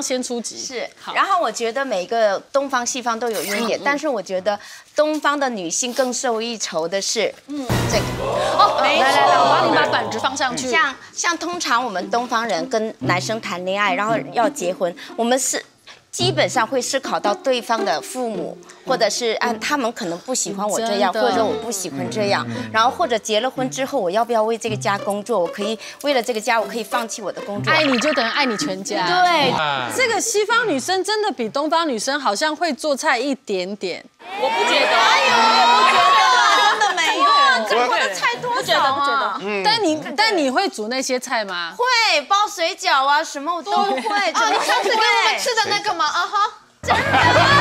先出击。 是，然后我觉得每个东方西方都有优点，但是我觉得东方的女性更受一筹的是，这个。 哦，来，我帮你把板子放上去。 像通常我们东方人跟男生谈恋爱，然后要结婚，我们是。基本上会思考到对方的父母，或者是他们可能不喜欢我这样，或者我不喜欢这样，然后或者结了婚之后，我要不要为这个家工作？我可以为了这个家，我可以放弃我的工作。 爱你就等于爱你全家。 对， 这个西方女生真的比东方女生好像会做菜一点点。 我不觉得， 真的没有，中国的菜多少啊？ 但你会煮那些菜吗？ 会包水饺啊，什么我都会。 哦，你上次给我们吃的那个吗？啊哈， 真的。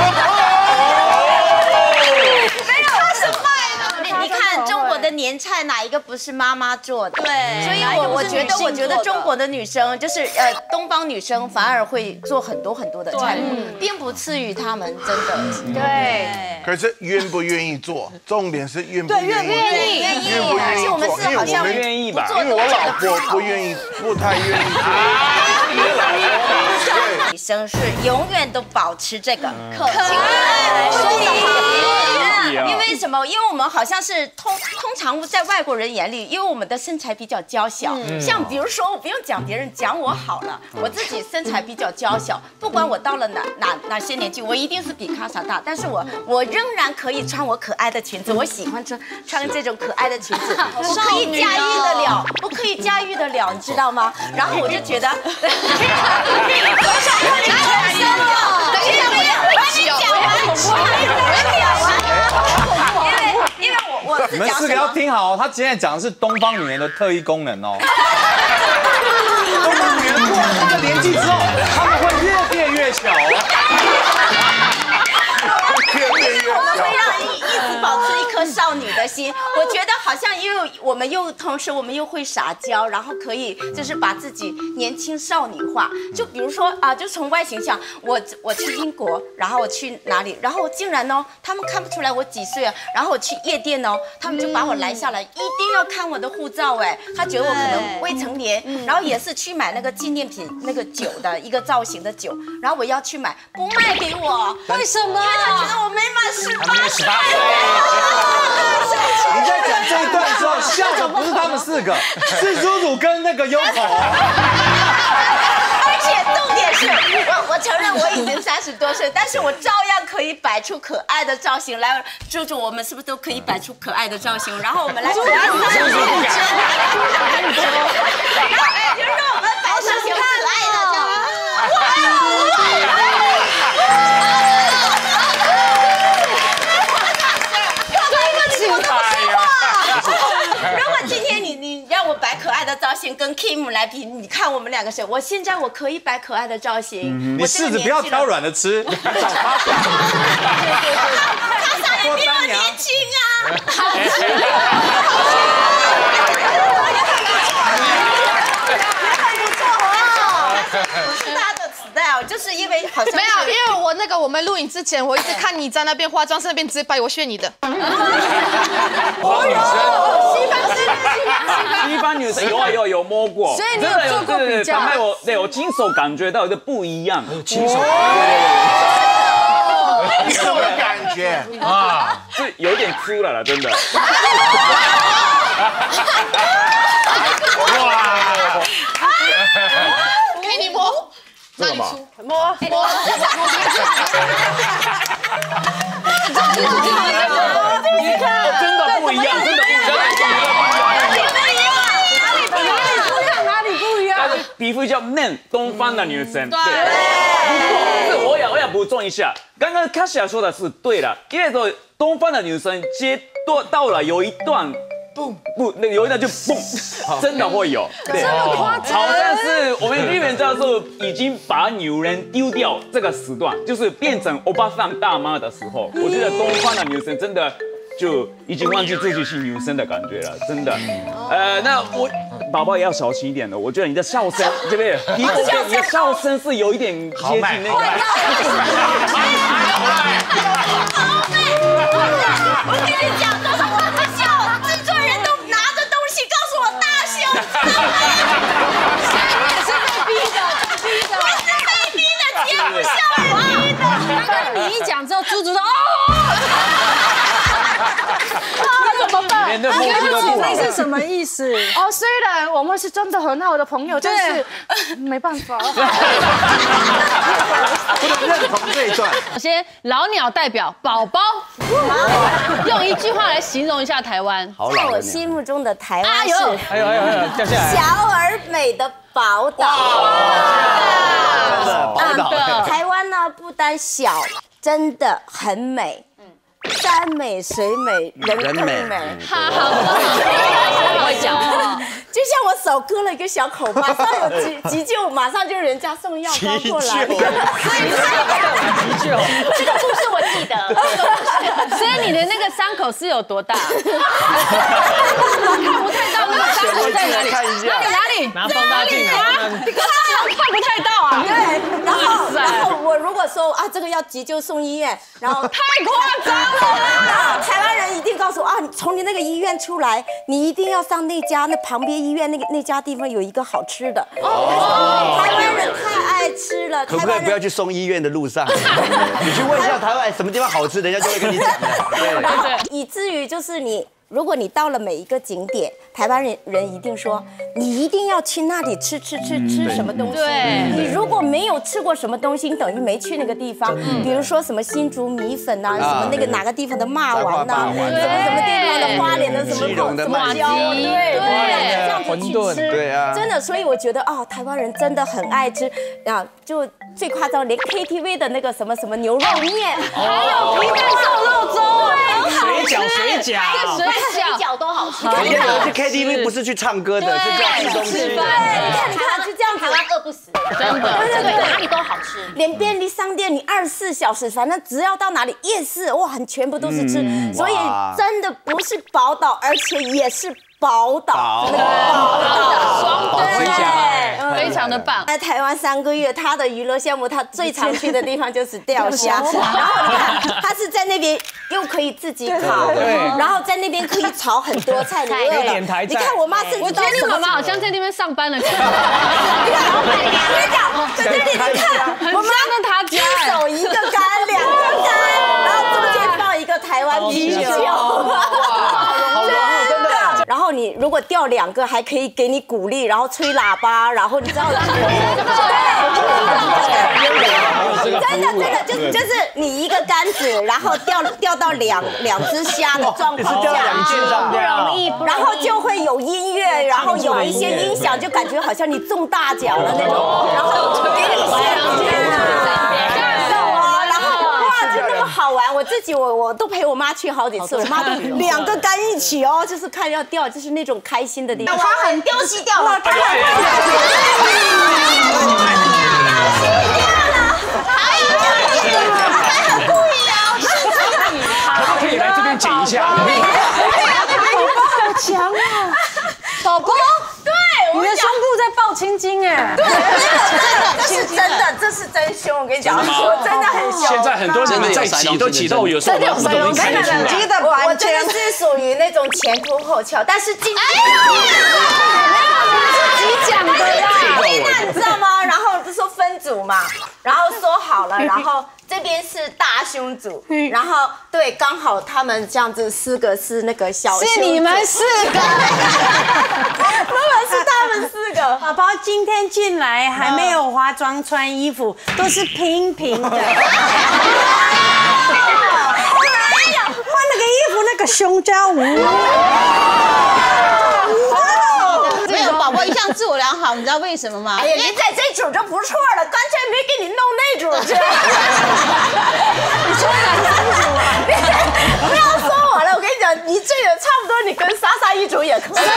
没有，他是卖的。你看中国的年菜哪一个不是妈妈做的？对，所以我觉得中国的女生就是东方女生反而会做很多很多的菜，并不次于她们，真的。对。 可是愿不愿意做，重点是愿不愿意做， 愿意，而且我们是好像愿意吧？ 因为我老婆不愿意，不太愿意做。 女生是永远都保持这个可爱， 因为什么？因为我们好像是通常在外国人眼里，因为我们的身材比较娇小，像比如说我不用讲别人，讲我好了，我自己身材比较娇小，不管我到了哪些年纪，我一定是比卡莎大，但是我仍然可以穿我可爱的裙子，我喜欢穿这种可爱的裙子，我可以驾驭得了，我可以驾驭得了，你知道吗？然后我就觉得， 你们四个要听好，他今天讲的是东方女人的特异功能哦。东方女人过了这个年纪之后，她们会越变越小我会让一直保持一颗少女的心。我觉得好像同时我们又会撒娇，然后可以就是把自己年轻少女化。就比如说就从外形上，我去英国，然后我去哪里，然后竟然他们看不出来我几岁啊。然后我去夜店他们就把我拦下来，一定要看我的护照他觉得我可能未成年。然后也是去买那个纪念品那个酒的一个造型的酒，然后我要去买，不卖给我， 为什么？ 因为他觉得我没满18岁。 你在讲这一段的时候，笑的不是他们四个，是露露跟那个优口。 而且重点是我承认我已经30多岁，但是我照样可以摆出可爱的造型来。猪猪，我们是不是都可以摆出可爱的造型？然后我们来可爱的造型，然后就让我们摆出可爱的造型。如果今天你让我摆可爱的造型跟 Kim 来比，你看我们两个谁？我现在我可以摆可爱的造型。 你柿子不要挑软的吃。他长得比我年轻啊！好吃。我是他的style，就是因为好像没有，因为我们录影之前，我一直看你在那边化妆，那边直接摆我炫你的。 西方女生有摸过， 所以你有做过比较？ 我亲手感觉到的不一样，亲手。 什么感觉啊？是有点粗了啦，真的。 哇！给你摸， 这个嘛， 摸。 你看，真的不一样，真的不一样。 哪里不一样？ 皮肤比较嫩，东方的女生。对。我要补充一下，刚刚卡西亚说的是对的，因为说东方的女生到了有一段。有一段就嘣，真的会有，对，好像是我们日本教授已经把女人丢掉这个时段，就是变成欧巴桑大妈的时候，我觉得东方的女生真的就已经忘记自己是女生的感觉了，真的。那宝宝也要小心一点的，我觉得你的笑声这边，你的笑声是有一点接近那个。 我跟你讲，都是我的笑，制作人都拿着东西告诉我大笑，我是被逼的，我是被逼的， 刚刚你一讲之后，猪猪说哦，那怎么办？ 连的默契都不好。 是什么意思？ 哦，虽然我们是真的很好的朋友，但是没办法。 不能认同这一段。 首先，老鸟代表宝宝，用一句话来形容一下台湾。 在我心目中的台湾是还有，掉下来。 小而美的宝岛。 宝岛。 台湾呢，不单小，真的很美。山美水美人更美， 我会讲， 就像我手割了一个小口，马上有急救，马上就人家送药包过来。 急救， 这个故事我记得。 所以你的那个伤口是有多大？看不太到那个伤口在哪里？哪里？ 拿放大镜啊！ 你看不太到啊。 对，然后我如果说啊，这个要急救送医院，然后太夸张了。 然后台湾人一定告诉我啊，从你那个医院出来，你一定要上那旁边医院那家地方有一个好吃的。台湾人太爱吃了， 可不可以不要去送医院的路上？你去问一下台湾什么地方好吃，人家就会跟你讲的。对， 以至于就是如果你到了每一个景点，台湾人一定说，你一定要去那里吃什么东西。 对， 你如果没有吃过什么东西，你等于没去那个地方。比如说什么新竹米粉啊，什么那个哪个地方的骂丸呐，什么地方的花莲的什么麻椒，对，这样子去吃， 对啊， 真的。所以我觉得哦，台湾人真的很爱吃啊，就最夸张，连 KTV 的那个什么牛肉面， 还有皮蛋瘦肉粥， 水饺都好吃。 人家去 KTV 不是去唱歌的，是去吃东西的。 你看就这样子， 台湾饿不死， 真的， 对， 哪里都好吃。 连便利商店你24小时，反正只要到哪里夜市，哇，全部都是吃，所以真的不是宝岛，而且也是宝岛， 双对，非常的棒。 在台湾3个月，他的娱乐项目，他最常去的地方就是钓虾。然后你看，他是在那边又可以自己烤，然后在那边可以炒很多菜，你饿了。你看我妈甚至我觉得你妈妈好像在那边上班了。你看， 在这里你看， 我妈在他家， 一手一个竿，2个竿，然后中间放一个台湾啤酒。然后你如果钓2个，还可以给你鼓励，然后吹喇叭，然后你知道，真的就是你一个杆子，然后钓到两只虾的状况下， 不容易， 然后就会有音乐，然后有一些音响，就感觉好像你中大奖了那种，然后给你就那么好玩，我自己我都陪我妈去好几次，我妈都2个竿一起哦，就是看要钓，就是那种开心的地方。 他很丢弃掉了，他很故意啊！ 可不可以来这边剪一下？ 好强啊！宝宝， 对， 你的胸部在爆青筋哎！ 这是真凶，我跟你讲，我真的很凶。 现在很多人在挤都挤到有时候我不容易看得出来。 我真的是属于那种前凸后翘，但是今天自己讲的啦，你知道吗？然后不是说分组嘛，然后说好了，然后这边是大胸组，然后对，刚好他们这样子4个是那个小胸组， 是你们4个， 如果是他们4个， 宝宝今天进来还没有化妆穿衣服，都是平平的。换那个衣服，那个胸罩， 没有，宝宝一向自我良好，你知道为什么吗？ 哎呀，你在这组就不错了，干脆没给你弄那组去。你说哪3组啊？不要说我了，我跟你讲，你这也差不多，你跟莎莎一组也可以。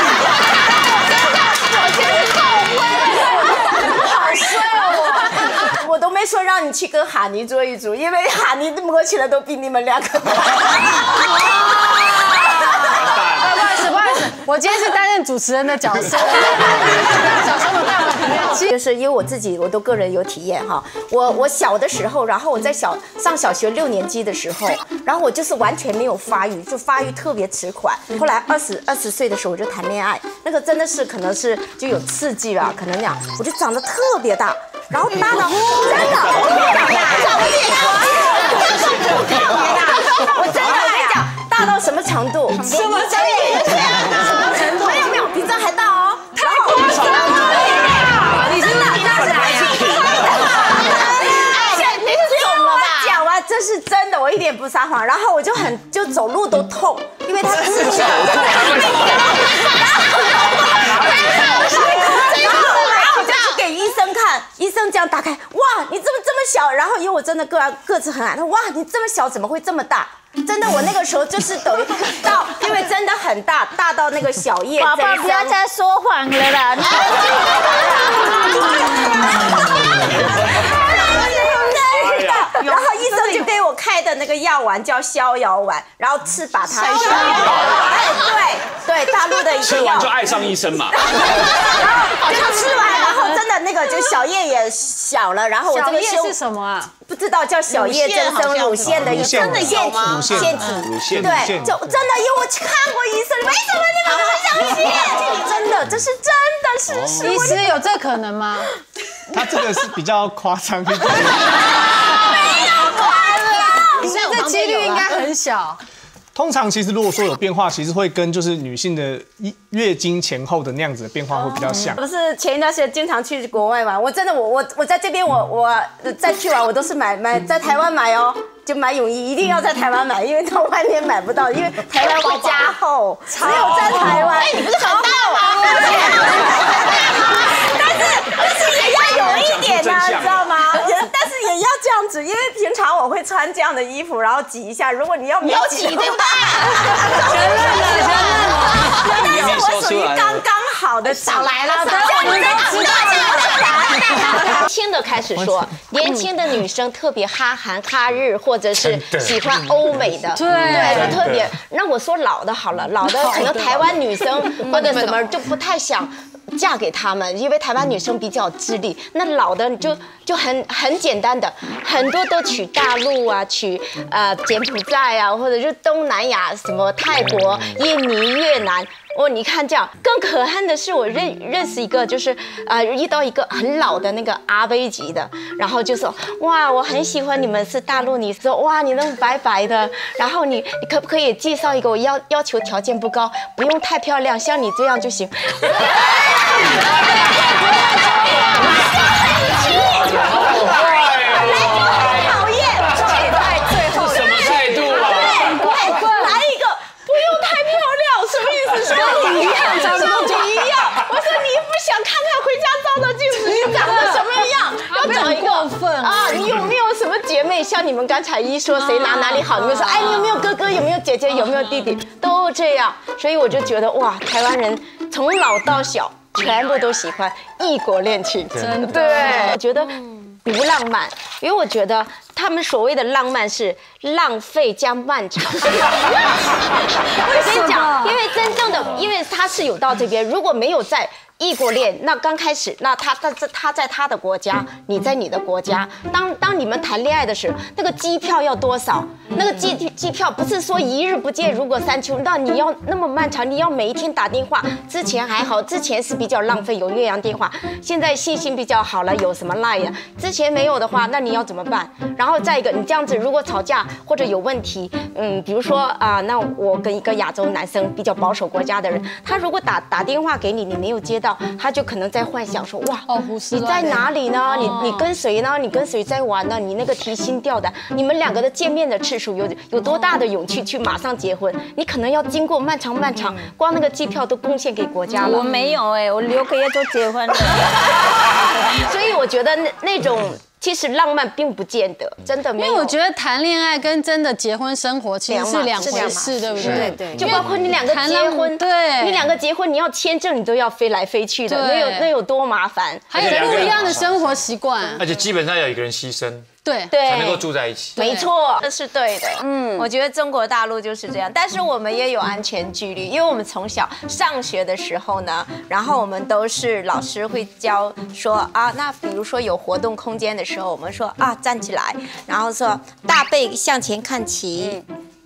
我真是好衰哦！我都没说让你去跟哈尼做一组，因为哈尼摸起来都比你们2个大。 不好意思，我今天是担任主持人的角色。 就是因为我自己，我都个人有体验哈。我小的时候，然后我在上小学6年级的时候，然后我就是完全没有发育，就发育特别迟缓。后来20岁的时候我就谈恋爱，那个真的是可能是就有刺激吧，可能这样，我就长得特别大。然后大到真的， 我真的我跟你讲，大到什么程度？什么程度？没有，比这还大哦。太夸张了！你真的这样子来你是懂了吧？讲完这是真的，我一点不撒谎。然后我就走路都痛，因为他刺激我。然后我就去给医生看，医生这样打开，哇，你怎么这么小？然后因为我真的个子很矮，他哇，你这么小怎么会这么大？真的，我那个时候就是等于到，因为真的很大，大到那个小叶。 宝宝不要再说谎了啦！然后医生就给我开的那个药丸叫逍遥丸，然后吃把它。对，大陆的一个吃完就爱上医生嘛。 然后就吃完，然后真的那个就小叶也小了，然后我这个小叶是什么啊？ 不知道叫小叶增生乳腺的一种腺体，对，就真的，因为我去看过医生，为什么你们不相信？真的，这是真的事实。 医师有这可能吗？ 他这个是比较夸张一点。 所以这几率应该很小。 通常其实如果说有变化，其实会跟就是女性的月经前后的那样子的变化会比较像。 不是前一段时间经常去国外玩，我真的我在这边我再去玩我都是买在台湾买哦，就买泳衣一定要在台湾买，因为到外面买不到，因为台湾会加厚，只有在台湾。 你不是很大吗？ 但是也要有一点呢，你知道吗？但是也要这样子，因为平常我会穿这样的衣服，然后挤一下。如果你要没有挤对吧？承认了。但是我属于刚刚好的，少来了。 年轻的开始说，年轻的女生特别哈韩哈日，或者是喜欢欧美的，对，特别。那我说老的好了，老的可能台湾女生或者什么就不太想嫁给他们，因为台湾女生比较智力。那老的就很简单的，很多都娶大陆啊，娶柬埔寨啊，或者是东南亚什么泰国、印尼、越南。哦，你看这样，更可恨的是我认识一个，就是遇到一个很老的那个阿威级的，然后就说哇，我很喜欢你们是大陆，你说哇，你那么白白的，然后你可不可以介绍一个？我要求条件不高，不用太漂亮，像你这样就行。说你一样，长得就一样。我说你不想看看回家照照镜子，你长得什么样？要找一个过分啊！你有没有什么姐妹？像你们刚才一说谁哪里好，你们说哎，你有没有哥哥？有没有姐姐？有没有弟弟？都这样。所以我就觉得哇，台湾人从老到小全部都喜欢异国恋情，真的。对，我觉得不浪漫，因为我觉得他们所谓的浪漫是浪费加漫长。我跟你讲，因为真正的，因为他是有到这边，如果没有在异国恋，那刚开始，那他在他的国家，你在你的国家，当你们谈恋爱的时候，那个机票要多少？那个机票不是说一日不见如隔三秋，那你要那么漫长，你要每一天打电话。之前还好，之前是比较浪费，有岳阳电话，现在信息比较好了，有什么 Line 啊？之前没有的话，那你要怎么办？然后再一个，你这样子如果吵架或者有问题，比如说那我跟一个亚洲男生比较保守国家的人，他如果打电话给你，你没有接到。他就可能在幻想说哇，你在哪里呢？你跟谁呢？你跟谁在玩呢？你那个提心吊胆，你们两个的见面的次数有多大的勇气去马上结婚？你可能要经过漫长，光那个机票都贡献给国家了。 我没有我6个月就结婚了。 所以我觉得那种。其实浪漫并不见得，真的没有。 因为我觉得谈恋爱跟真的结婚生活其实是两回事，对不对？ 对，就包括你两个结婚， 对， 你两个结婚，你要签证，你都要飞来飞去的，那有多麻烦？ 还有不一样的生活习惯， 而且基本上要有一个人牺牲。 对， 才能够住在一起。 没错，这是对的。我觉得中国大陆就是这样，但是我们也有安全距离，因为我们从小上学的时候呢，然后我们都是老师会教说那比如说有活动空间的时候，我们说站起来，然后说大背向前看齐。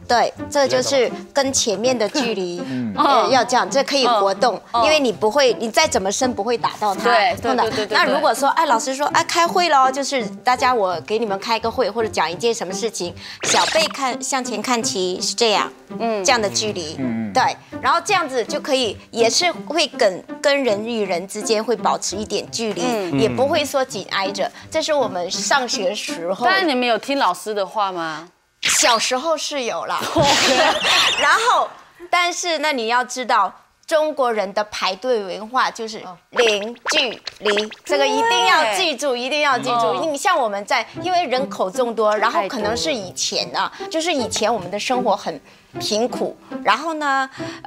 对，这就是跟前面的距离，要这样，这可以活动，因为你不会，你再怎么伸不会打到它。 对。 那如果说，哎，老师说，哎，开会咯，就是大家我给你们开个会，或者讲一件什么事情，小背向前看齐是这样，这样的距离，对，然后这样子就可以，也是会跟人与人之间会保持一点距离，也不会说紧挨着，这是我们上学时候。 但你们有听老师的话吗？ 小时候是有啦，然后，但是那你要知道，中国人的排队文化就是零距离，这个一定要记住，一定要记住。你像我们因为人口众多，然后可能是以前啊，就是以前我们的生活很贫苦，然后呢，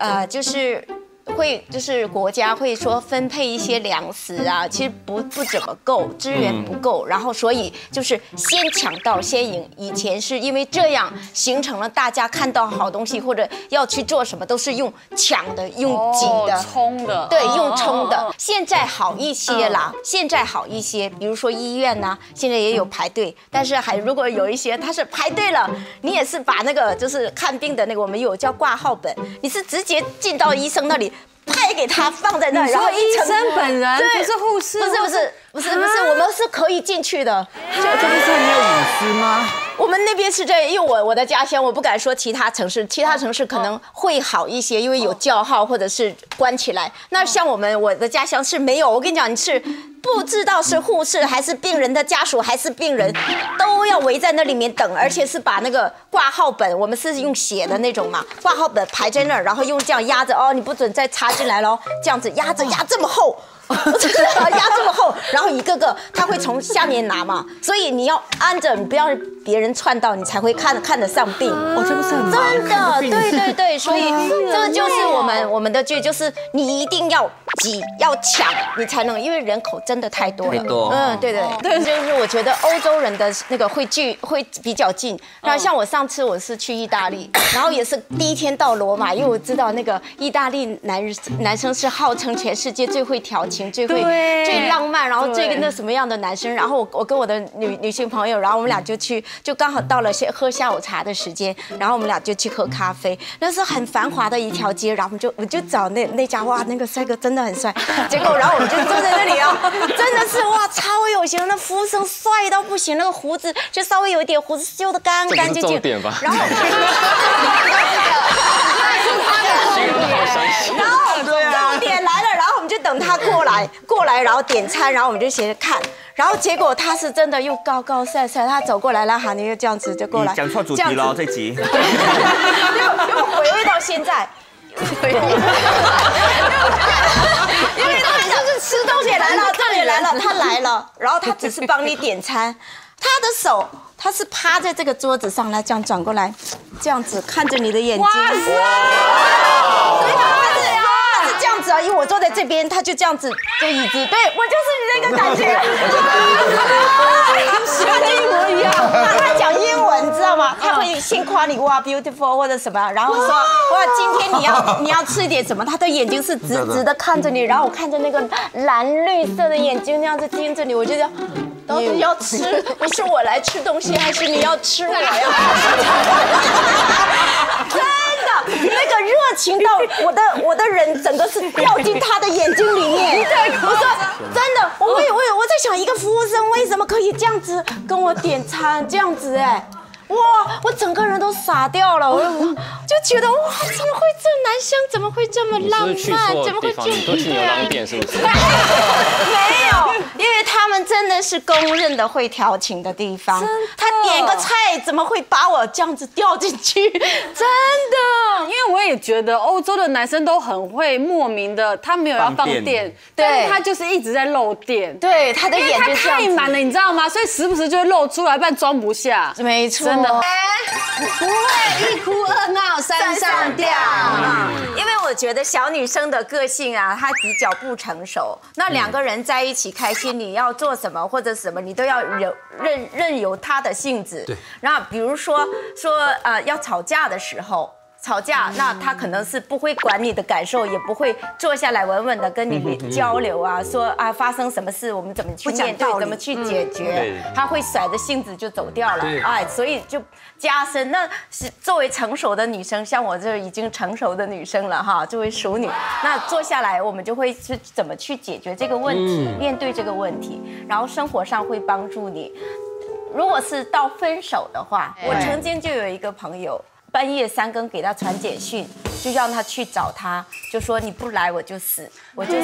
就是国家会说分配一些粮食啊，其实不怎么够，资源不够，然后所以就是先抢到先赢。以前是因为这样形成了大家看到好东西或者要去做什么都是用抢的、用挤的、 冲的， 对，用冲的。现在好一些啦，现在好一些，比如说医院呐，现在也有排队，但是如果有一些他是排队了，你也是把那个就是看病的那个我们有叫挂号本，你是直接进到医生那里。拍给他放在那，然后医生本人不是护士， 不是，我们是可以进去的。 这不是很有隐私吗？ 我们那边是这样，因为我的家乡，我不敢说其他城市可能会好一些，因为有叫号或者是关起来。那像我的家乡是没有，我跟你讲，你是不知道是护士还是病人的家属还是病人，都要围在那里面等，而且是把那个挂号本，我们是用写的那种嘛，挂号本排在那儿，然后用这样压着哦，你不准再插进来咯，这样子压这么厚。压这么厚，然后一个个他会从下面拿嘛，所以你要按着，你不要别人窜到，你才会看得上病。 这不是很忙？ 真的，对，所以这就是我们的剧，就是你一定要挤要抢，你才能，因为人口真的太多了。对，就是我觉得欧洲人的那个会比较近。然后像我上次我是去意大利，然后也是第一天到罗马，因为我知道那个意大利男生是号称全世界最会调情。最浪漫，然后最那什么样的男生，然后我跟我的女性朋友，然后我们俩就刚好到了喝下午茶的时间，然后我们俩就去喝咖啡，那是很繁华的一条街，然后我就找那家，哇，那个帅哥真的很帅，结果然后我们就坐在那里啊，真的是哇超有型，那服务生帅到不行，那个胡子就稍微有一点胡子修得干干净净，然后。然后重点来了，然后我们就等他过来，然后点餐，然后我们就斜着看，然后结果他是真的又高高帅帅，他走过来了，哈，你就这样子就过来， 讲错主题了这集， 又回味到现在，因为他就是吃东西来了，这里来了，他来了，然后他只是帮你点餐，他的手。他是趴在这个桌子上来，这样转过来，这样子看着你的眼睛。哇塞！对，他是这样子啊，因为我坐在这边，他就这样子，这椅子，对我就是你那个感觉。跟一模一样。他讲英文，知道吗？他会先夸你哇 beautiful 或者什么，然后说哇今天你要吃一点什么，他的眼睛是直直的看着你，然后我看着那个蓝绿色的眼睛那样子盯着你，我就这样。到底要吃？不是我来吃东西，还是你要吃我呀？真的，那个热情到我的人整个是掉进他的眼睛里面。我说真的，我在想一个服务生为什么可以这样子跟我点餐，这样子哎。哇！我整个人都傻掉了，我就觉得哇，怎么会这男生怎么会这么浪漫？怎么会这么？ 都去牛郎店是不是？ 没有，因为他们真的是公认的会调情的地方。他点个菜怎么会把我这样子掉进去？真的， 因为我也觉得欧洲的男生都很会莫名的，他没有要放电，但是他就是一直在漏电。对，他的眼睛太满了，你知道吗？所以时不时就会露出来，不然装不下。 没错。 真的不会一哭二闹三上吊，因为我觉得小女生的个性啊，她比较不成熟。那两个人在一起开心，你要做什么或者什么，你都要任由她的性子。对。然后比如说要吵架的时候。 吵架，那他可能是不会管你的感受，也不会坐下来稳稳的跟你交流啊，说啊发生什么事，我们怎么去面对，怎么去解决，他会甩着性子就走掉了，哎，所以就加深。那是作为成熟的女生，像我这已经成熟的女生了哈，作为熟女，那坐下来我们就会是怎么去解决这个问题，面对这个问题，然后生活上会帮助你。如果是到分手的话，我曾经就有一个朋友。半夜3更给他传简讯，就让他去找他，就说你不来我就死，我就死。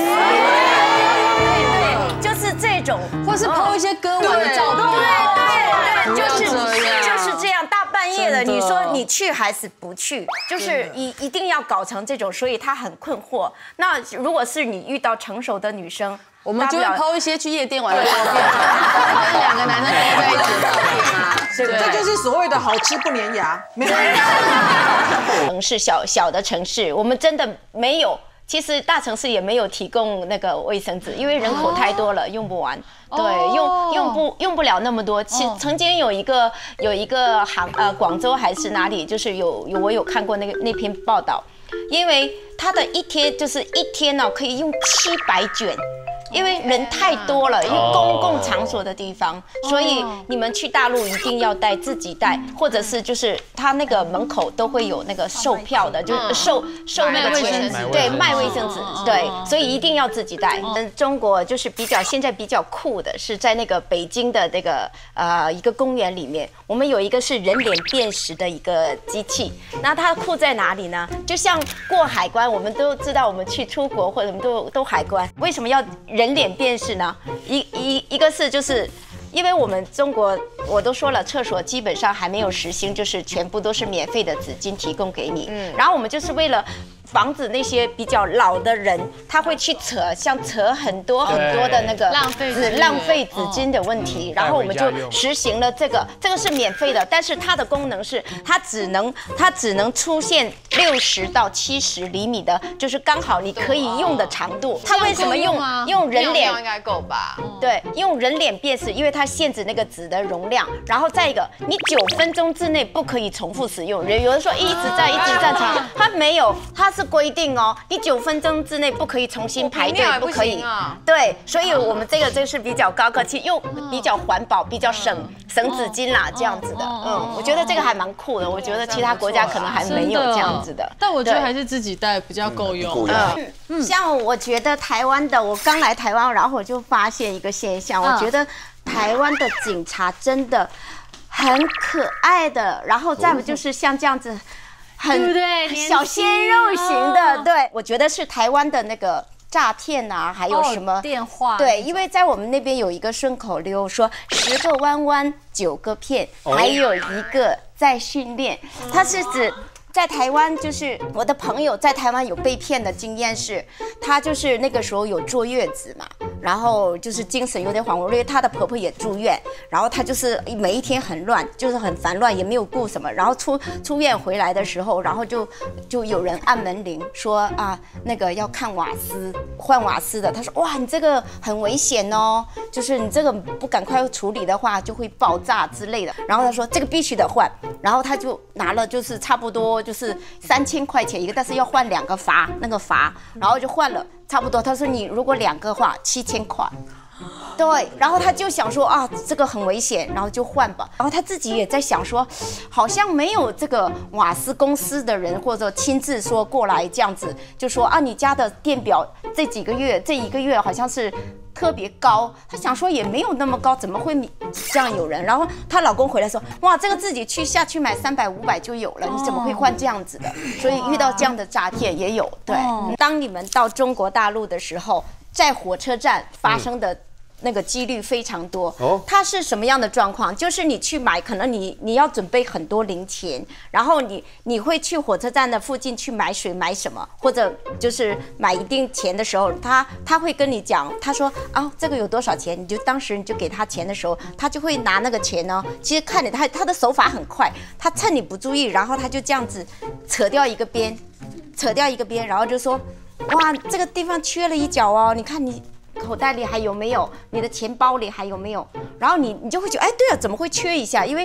对，就是这种， 或是PO一些割腕的照片， 对，就是这样。大半夜的，你说你去还是不去？就是一定要搞成这种，所以他很困惑。那如果是你遇到成熟的女生， 我们就会PO一些去夜店玩的照片，跟2个男生勾在一起的照片啊。 这就是所谓的好吃不粘牙。 城市小的城市，我们真的没有。其实大城市也没有提供那个卫生纸，因为人口太多了，用不完。对，用不了那么多。曾经有一个广州还是哪里，就是我有看过那篇报道，因为他的一天呢可以用700卷。因为人太多了，因为公共场所的地方，所以你们去大陆一定要自己带，或者是就是他那个门口都会有那个售票的，就是售那个钱，对，卖卫生纸，对，所以一定要自己带。中国就是现在比较酷的是在那个北京的那个一个公园里面，我们有一个是人脸辨识的一个机器，那它酷在哪里呢？就像过海关，我们都知道我们去出国或者我们都海关，为什么要人脸辨识呢？一个是就是因为我们中国我都说了，厕所基本上还没有实行，就是全部都是免费的纸巾提供给你。然后我们就是为了防止那些比较老的人，他会去扯很多的那个浪费纸巾的问题。然后我们就实行了这个是免费的，但是它的功能是它只能出现60到70厘米的，就是刚好你可以用的长度。它为什么用人脸？ 应该够吧？ 对，用人脸辨识，因为它限制那个纸的容量。然后再一个，你9分钟之内不可以重复使用。有人说一直在长，它没有，它是规定哦，你9分钟之内不可以重新排队，不可以。对，所以我们这个是比较高科技，又比较环保，比较省纸巾啦，这样子的。我觉得这个还蛮酷的。我觉得其他国家可能还没有这样子的。 但我觉得还是自己带比较够用。 像我觉得台湾的，我刚来台湾，然后我就发现一个现象，我觉得台湾的警察真的很可爱的，然后再不就是像这样子。很小鲜肉型的，对，我觉得是台湾的那个诈骗啊，还有什么电话？ 对，因为在我们那边有一个顺口溜，说10个弯弯9个骗，还有1个在训练，它是指。在台湾，就是我的朋友在台湾有被骗的经验是，她就是那个时候有坐月子嘛，然后就是精神有点恍惚，因为她的婆婆也住院，然后她就是每一天很乱，就是很烦乱，也没有顾什么，然后出院回来的时候，然后就有人按门铃说啊，那个要看瓦斯，换瓦斯的，她说哇，你这个很危险哦，就是你这个不赶快处理的话就会爆炸之类的，然后她说这个必须得换，然后她就拿了就是差不多。就是3000块钱一个，但是要换2个阀，然后就换了差不多。他说你如果2个的话7000块，对，然后他就想说啊，这个很危险，然后就换吧。然后他自己也在想说，好像没有这个瓦斯公司的人或者亲自说过来这样子，就说啊，你家的电表这1个月好像是。特别高，她想说也没有那么高，怎么会这样有人？然后她老公回来说，哇，这个自己下去买300、500就有了，你怎么会换这样子的？所以遇到这样的诈骗也有。对，当你们到中国大陆的时候，在火车站发生的。那个几率非常多。它是什么样的状况？就是你去买，可能你要准备很多零钱，然后你会去火车站的附近去买水买什么，或者就是买一定钱的时候，他会跟你讲，他说啊这个有多少钱，当时你就给他钱的时候，他就会拿那个钱呢。其实看你他的手法很快，他趁你不注意，然后他就这样子扯掉一个边，然后就说哇这个地方缺了一角哦，你看你。口袋里还有没有？你的钱包里还有没有？然后你就会觉得，哎，对啊，怎么会缺一下？因为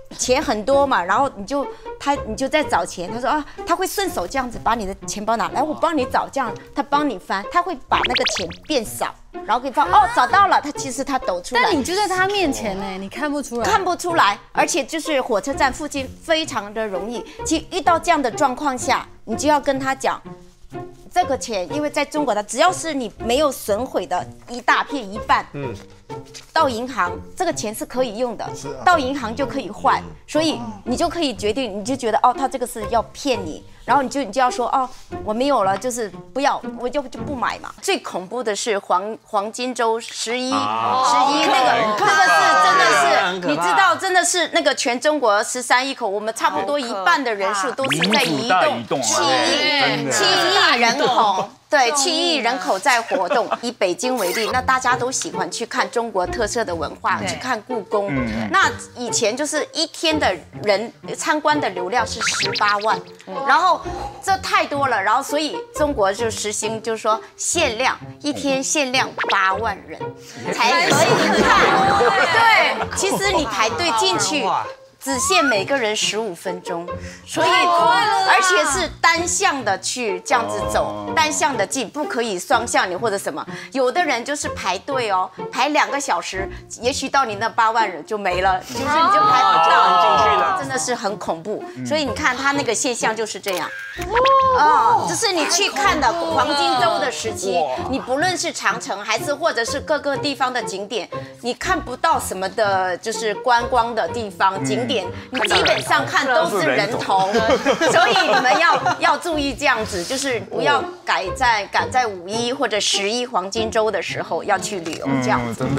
钱很多嘛，然后你就在找钱，他说啊，他会顺手这样子把你的钱包拿来，我帮你找，这样他帮你翻，他会把那个钱变少。然后给你放哦，找到了，其实他抖出来， 但你就在他面前呢，你看不出来， 看不出来，而且就是火车站附近非常的容易。其实遇到这样的状况下，你就要跟他讲，这个钱，因为在中国的只要是你没有损毁的一大片一半，到银行这个钱是可以用的，到银行就可以换，所以你就可以决定，你就觉得哦，他这个是要骗你。然后你就要说哦，我没有了，就是不要，我就不买嘛。最恐怖的是黄金周11那个是真的是，你知道真的是那个全中国13亿口，我们差不多一半的人数都是在移动，7亿人口。对，7亿人口在活动。以北京为例，那大家都喜欢去看中国特色的文化，去看故宫。那以前就是一天的人参观的流量是18万，然后这太多了，然后所以中国就实行就是说限量，一天限量8万人才可以看。对，其实你排队进去。只限每个人15分钟，所以而且是单向的去这样子走，单向的进，不可以双向你或者什么。有的人就是排队哦，排2个小时，也许到你那8万人就没了，就是你就排不到，真的是很恐怖。所以你看他那个现象就是这样，就是你去看的黄金周的时期，你不论是长城还是或者是各个地方的景点，你看不到什么的，就是观光的地方景点。你基本上看都是人头，所以你们要注意这样子，就是不要赶在5·1或者11黄金周的时候要去旅游这样子。